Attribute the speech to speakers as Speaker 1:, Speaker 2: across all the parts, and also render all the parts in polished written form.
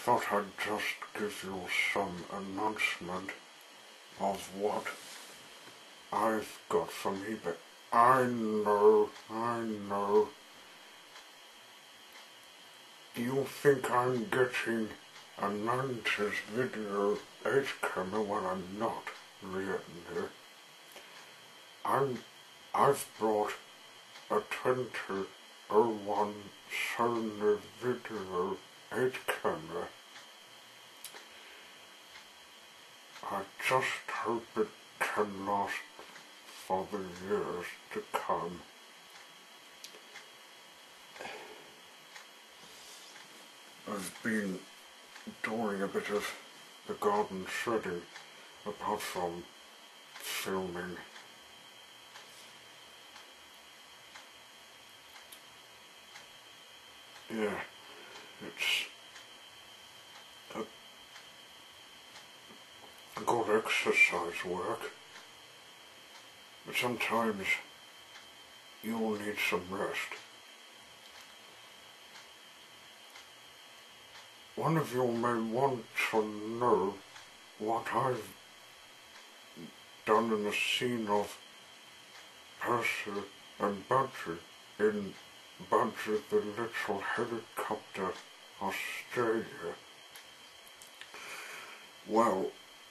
Speaker 1: thought I'd just give you some announcement of what I've got from eBay. I know. You think I'm getting a 90s video 8 camera when I'm not, really. I've brought a 2001 Sony video 8 camera. I just hope it can last for the years to come. I've been doing a bit of the garden shedding apart from filming. Yeah, it's a good exercise work, but sometimes you'll need some rest. One of you may want to know what I've done in the scene of Percy and Budgie in Budgie the Little Helicopter, Australia. Well,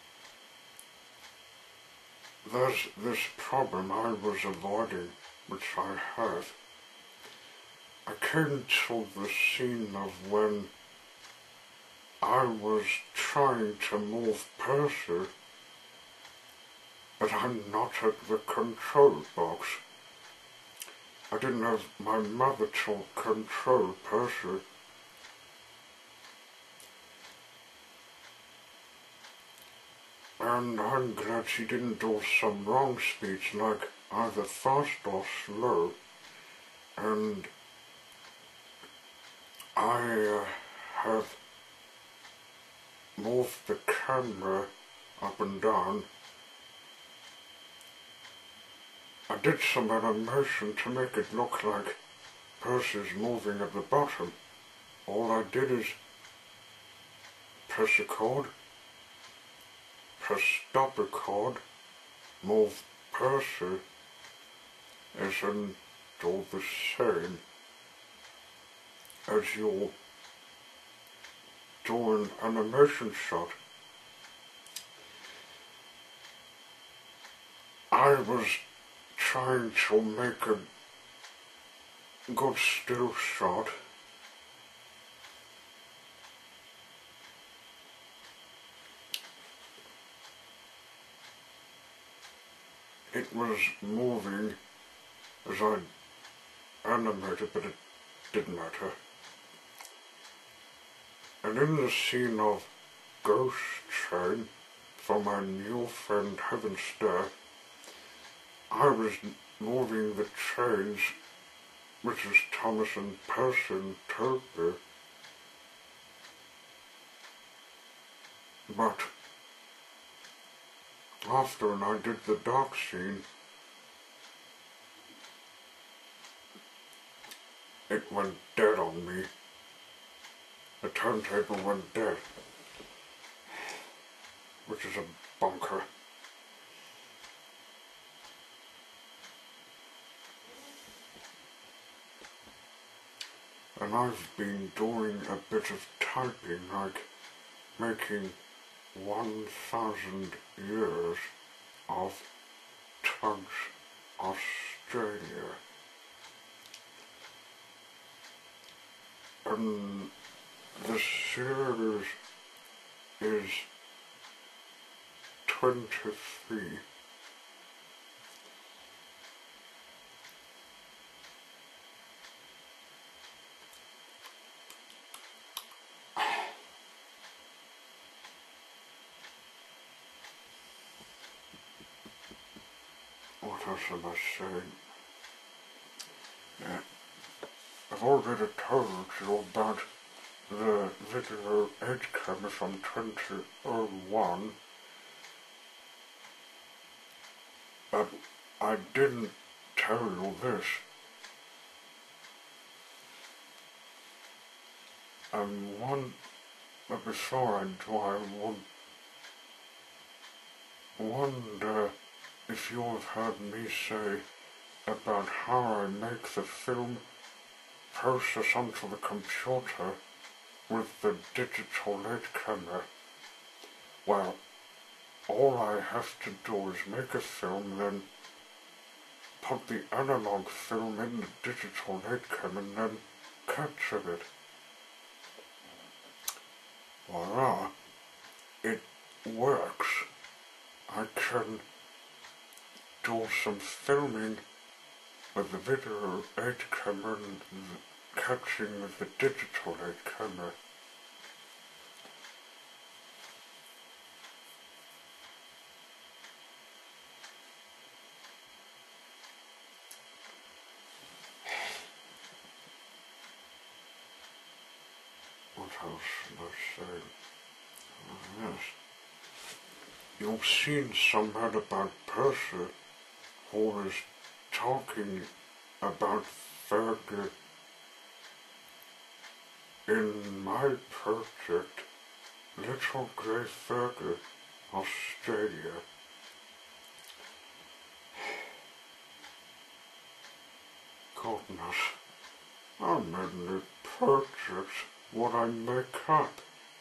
Speaker 1: there's this problem I was avoiding, which I have. I came to the scene of when I was trying to move Percy, but I'm not at the control box. I didn't have my mother to control Percy. And I'm glad she didn't do some wrong speech like either fast or slow. And I have moved the camera up and down. I did some animation to make it look like Percy's moving at the bottom. All I did is press record, press stop record, move Percy, and then do the same as you're doing an animation shot. I was trying to make a good still shot. It was moving as I animated, but it didn't matter. And in the scene of Ghost Train for my new friend Heaven Star, I was moving the trains, which is Thomas and Percy and Toby, but after I did the dark scene, it went dead on me. The turntable went dead, which is a bunker. And I've been doing a bit of typing, like making 1,000 years of Tugs Australia. And the series is 23. What else am I saying? Yeah. I've already told you about the video 8 camera from 2001, but I didn't tell you this. But before I do, I wonder if you have heard me say about how I make the film process onto the computer with the digital late camera. Well, all I have to do is make a film, then put the analog film in the digital late camera and then capture it. Voila! It works. I can do some filming with the video 8 camera and capturing with the digital 8 camera. What else should I say? Oh, yes. You've seen somewhere about Percy who is talking about Fergie in my project, Little Grey Fergie, Australia. Goodness, how many projects would I make up?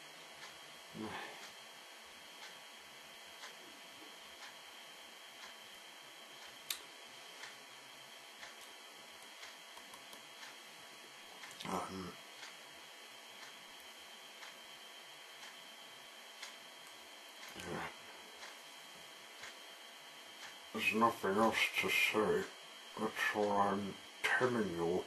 Speaker 1: Yeah. There's nothing else to say. That's all I'm telling you.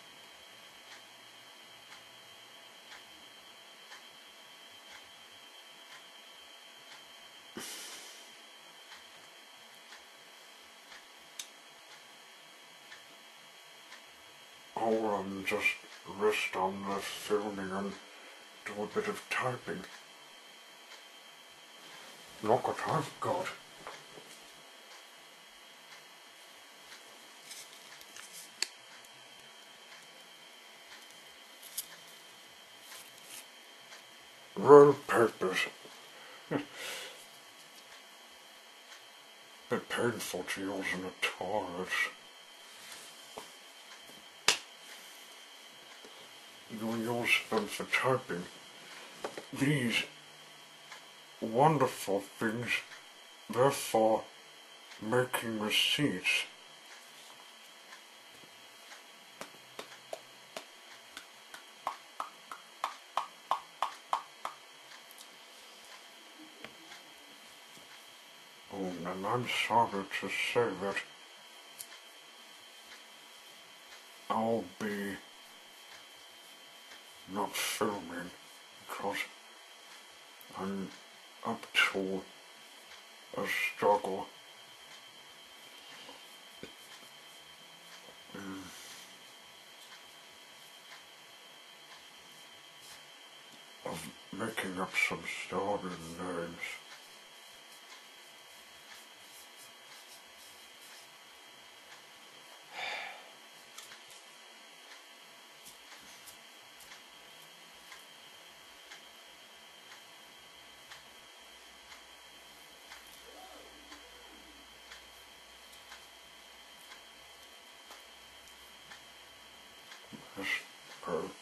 Speaker 1: Or just rest on the filming and do a bit of typing. Look what I've got. Roll papers. Bit painful to use in the toilets. You use them for typing. These wonderful things, they're for making receipts. Oh, and I'm sorry to say that I'll be not filming because I'm up to a struggle. Of making up some story names. Yes,